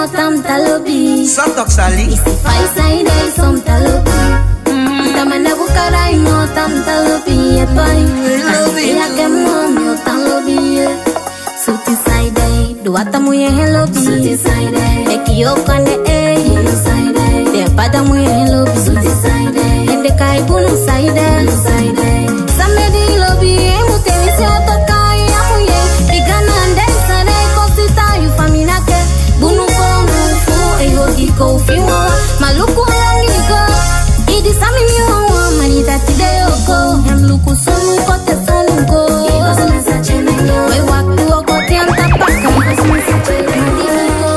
tam talobi. Santok Sali. Isi fai sai dai som talobi. Tamanda bukarai no tam talobi epai. Ila kemo yo talobi. Suti sai dai dua tamu ye helobi. Suti sai dai ekio kane yo sai dai. Te pada mu ye helobi. Suti sai dai ende kai bunu sai dai. Sai dai samedi lobi emute isi otokai amuye. Bigana ndai sare kosita yu famina ke bunu komu fu ego iko fiwa maluku langigo. Idi sami miwa manita tideyoko. Hem luku sonu kote sonu go. Iba semesa chenengo. We waktu okote antapaka. Iba semesa chenengo.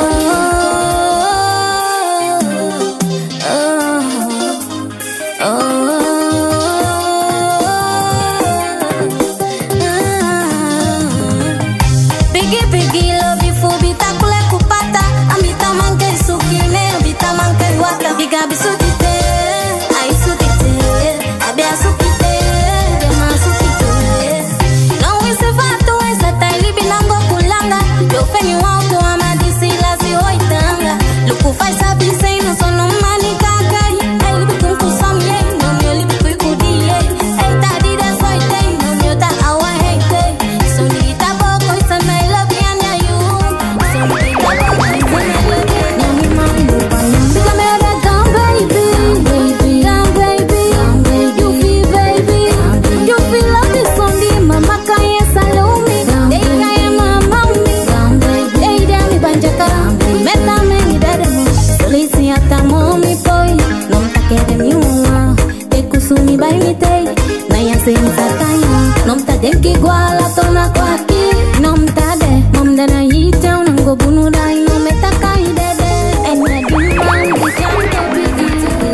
Pigi lobi fu bita kule kupata. Ambita manke sukine, ambita manke wata. Biga bisutite, ai sutite, abe asukite, dema sukite. No wese fato wese taili binango kulanga. Yo feni wauto amadisi lasi hoitanga. Luku fai sabi sei no sono mani kakai. Ei libi kunku samye, no mio libi kuikudiye. Ei tadi da soite, no mio ta awa heite. Sonita boko isa mai lobi anya you. Sonita boko isa mai lobi anya you. Biga me oda gone baby, gone baby, you feel baby, you feel love is on the mama kaya salumi. Dey kaya mama mi, dey dami banjaka, meta me ni dada mo. Solisi ata momi boy, nom takere mi uma, te kusumi bai mi te, na ya se msatayo, nom ta denki gwala tona kwaki, nom ta de, mom da na hite unango bunu dai, nom meta kai dede, enya duman di jante bigi.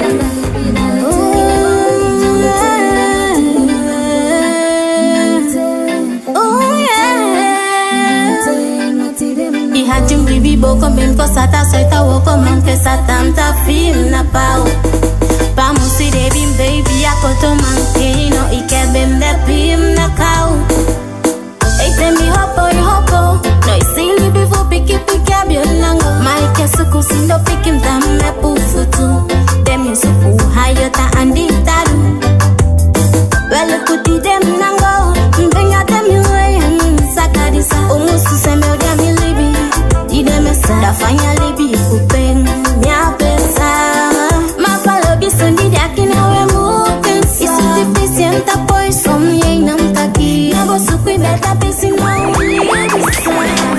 Ihajim bibi boko men ko sata soita woko man ke satam ta film na pau. Pa musi de bim baby akoto man ke no ike bim de pim na kau. Ei te mi hopo no isili bifo piki piki abionango. Mai ke suku sindo pikim tam me pufutu. Dem yusuku hayota andi taru. Wele kuti dem nango mbenga dem yuwe sakadisa. Umusu seme odia mi libi. Ide mesa da fanya libi kupeng nya pesa. Ma follow bisundi diakina we mukensa. Isu tipisi enta poi som ye nam taki. Nabo sukui beta pisi no ulibisa.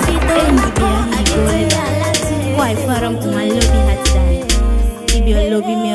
Why faram kuma lobi hatidai. Ibi o lobi meo.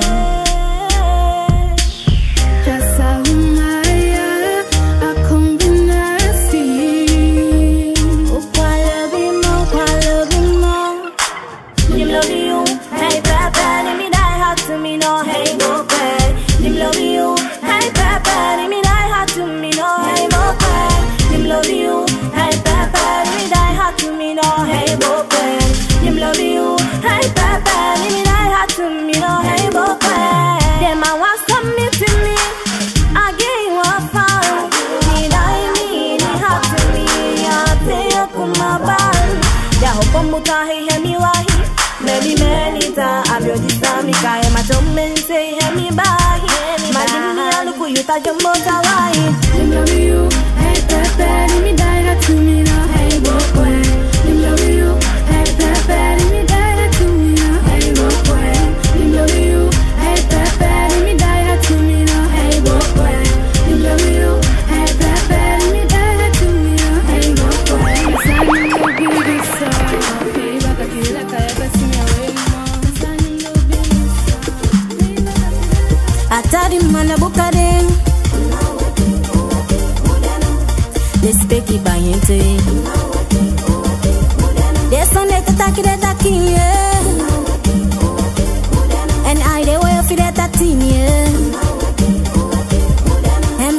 Jumbo Tawai, them love you, hey Pepe, let me die that to me now, hey boy. Them love you, hey Pepe, let me die that to me now, hey boy. Them love you, hey Pepe, let me die that to me now, hey boy. Them love you, hey Pepe, let me die that to me now, hey boy. Sign no big star, hey baka kila kaya kasi nyawe mo. Sign no big star. Atari mana bukadeng. This Becky buying to it. There's one that attack it attacking, yeah. And I they way for that team, yeah. I'm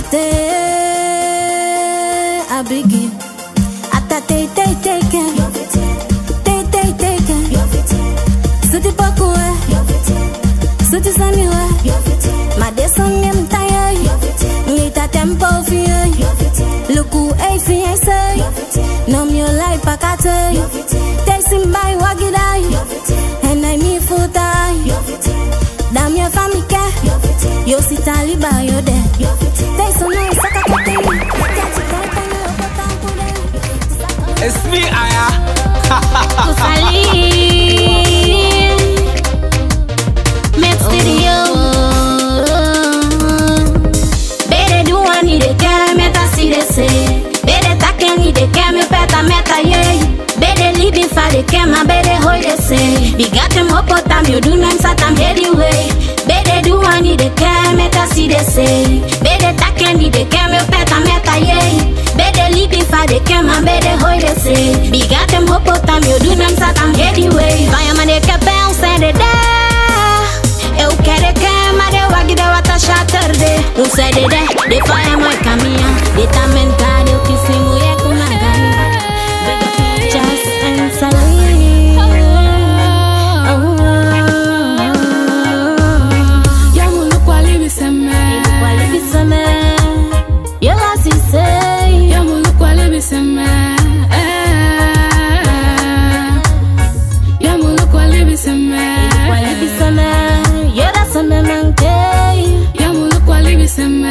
laughing, I begin. Ata take Suti pakua, suti saniwa. Ma desongem tayo. Ngita tempo fiyo. Luku fiye say. Nom yo like pakate. Tesim by wagidai. Yo si taliba yo de. They so no saka kote. It's me, Aya. Met studio. Bere do ani de kere meta si de se. Bere takeni de keme peta meta ye. Bere libi fa de kema bere hoi de se. Bigate mo potam yo do nem satam anyway. Bere do ani de keme meta si de se. Bere takeni de keme peta meta ye. Bere libi fa de kema bere hoi de se. Bigate mo potam yo do nem satam anyway. Vai amane ke pense de da. Eu quero que mare wagi de wata shaterde. Say de fire moi caminha. De tamentar eu quis mulher com magani. Just and Salim. Yamulu kwali biseme. Kwali biseme. Yo la si say. Yamulu kwali biseme. Yamulu kwali biseme. Kwali biseme. Yo la seme manke. Yamulu kwali biseme.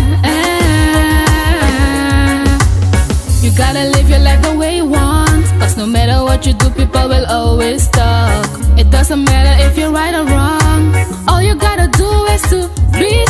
You gotta live your life the way you want. Cause no matter what you do, people will always talk. It doesn't matter if you're right or wrong. All you gotta do is to breathe.